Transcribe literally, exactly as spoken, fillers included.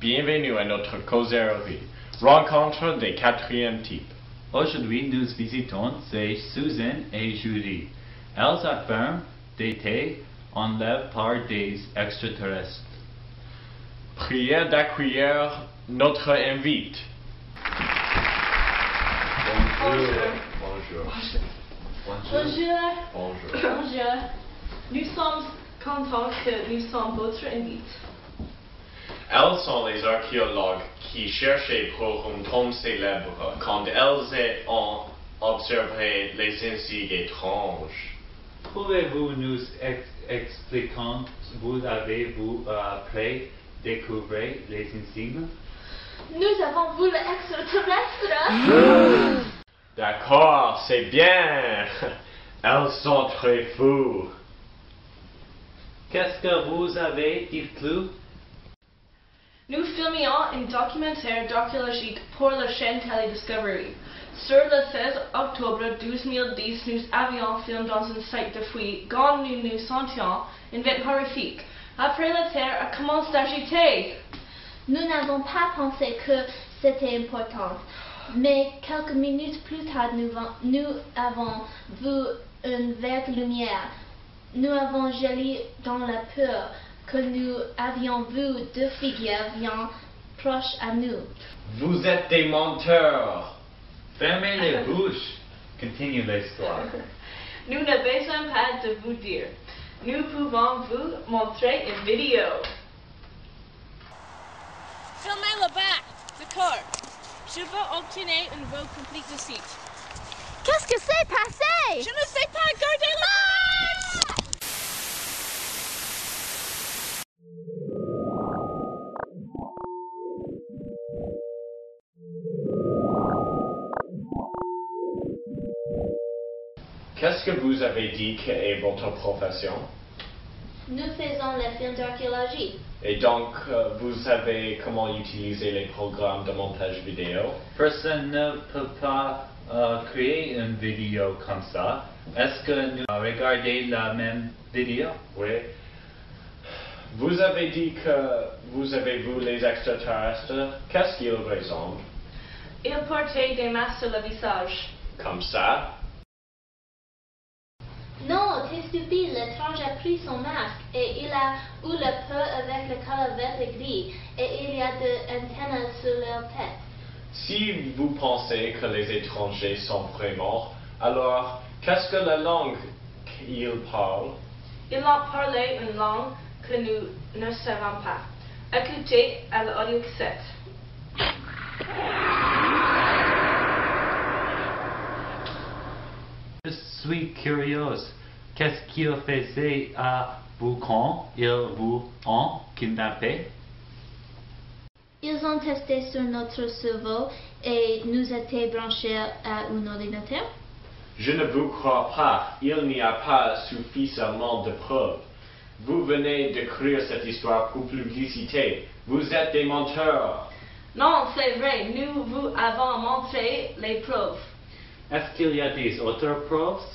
Bienvenue à notre causerie, rencontre des quatrièmes types. Aujourd'hui, nous visitons ces Susan et Julie. Elles affirment d'été enlèvées par des extraterrestres. Prière d'accueillir notre invite. Bonjour. Bonjour. Bonjour. Bonjour. Bonjour. Nous sommes contents que nous sommes votre invite. Elles sont les archéologues qui cherchaient pour un tombe célèbre quand elles ont observé les insignes étranges. Pouvez-vous nous ex expliquer quand vous avez-vous après découvert les insignes? Nous avons vu l'extraterrestre. D'accord, c'est bien. Elles sont très fous. Qu'est-ce que vous avez dit plus? Nous filmions un documentaire d'archéologie pour la chaîne télé Discovery. Sur le seize octobre deux mille dix, nous avions filmé dans un site de fouilles quand nous nous sentions un vent horrifique. Après, la terre a commencé d'agiter. Nous n'avons pas pensé que c'était important, mais quelques minutes plus tard, nous, nous avons vu une verte lumière. Nous avons gelé dans la peur que nous avions vu deux figures bien proches à nous. Vous êtes des menteurs. Fermez les bouches. Continue l'histoire. Nous n'avons besoin pas de vous dire. Nous pouvons vous montrer une vidéo. Filmez le bas, d'accord. Je veux obtenir une vote complète de site. Qu'est-ce que s'est passé? Je ne sais pas, gardez la page! Qu'est-ce que vous avez dit qu'est votre profession? Nous faisons les films d'archéologie. Et donc, euh, vous savez comment utiliser les programmes de montage vidéo? Personne ne peut pas euh, créer une vidéo comme ça. Est-ce que nous regardons la même vidéo? Oui. Vous avez dit que vous avez vu les extraterrestres. Qu'est-ce qu'ils ressemblent? Ils portaient des masques sur le visage. Comme ça? Non, t'es stupide, l'étrange a pris son masque et il a eu le peu avec le color vert et gris et il y a des antennes sur leur tête. Si vous pensez que les étrangers sont vraiment, alors qu'est-ce que la langue qu'ils parlent? Ils ont parlé une langue que nous ne savons pas. Écoutez à l'audio cassette. Je suis curieuse. Qu'est-ce qu'ils faisaient à vous quand ils vous ont kidnappé? Ils ont testé sur notre cerveau et nous étaient branchés à un ordinateur. Je ne vous crois pas. Il n'y a pas suffisamment de preuves. Vous venez de créer cette histoire pour publicité. Vous êtes des menteurs. Non, c'est vrai, nous vous avons montré les preuves. Est-ce qu'il y a des autres preuves?